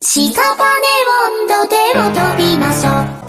屍温度でも飛びましょう。